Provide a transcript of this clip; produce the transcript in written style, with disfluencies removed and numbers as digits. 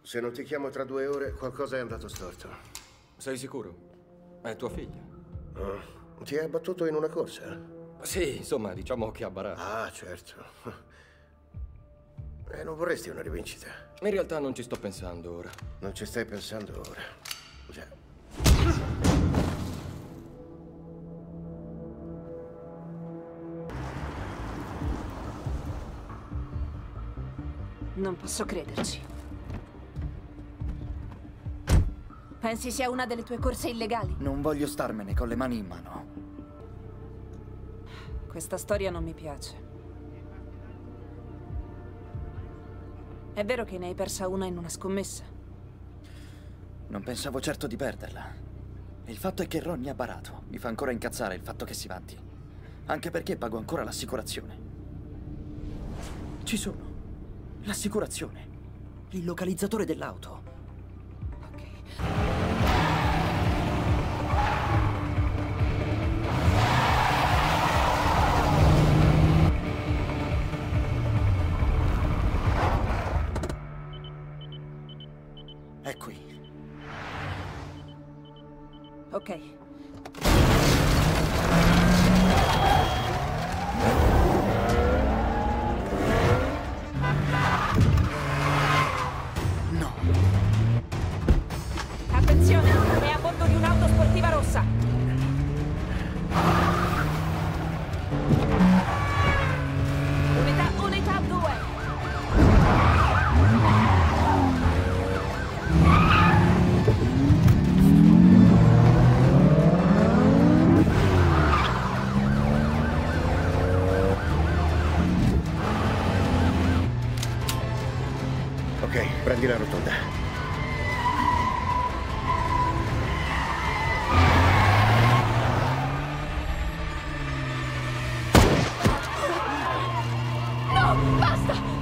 Se non ti chiamo tra 2 ore, qualcosa è andato storto. Sei sicuro? È tua figlia? Ti hai abbattuto in una corsa? Sì, insomma, diciamo che ha barato. Ah, certo. Non vorresti una rivincita? In realtà non ci sto pensando ora. Non ci stai pensando ora? Già. Non posso crederci. Pensi sia una delle tue corse illegali? Non voglio starmene con le mani in mano. Questa storia non mi piace. È vero che ne hai persa una in una scommessa? Non pensavo certo di perderla. Il fatto è che Ronnie ha barato. Mi fa ancora incazzare il fatto che si vanti. Anche perché pago ancora l'assicurazione. Ci sono. L'assicurazione. Il localizzatore dell'auto. Ok. È qui. Ok. No. Attenzione, è a bordo di un'auto sportiva rossa. Unità 2. Ok, prendi la rotonda. No, basta!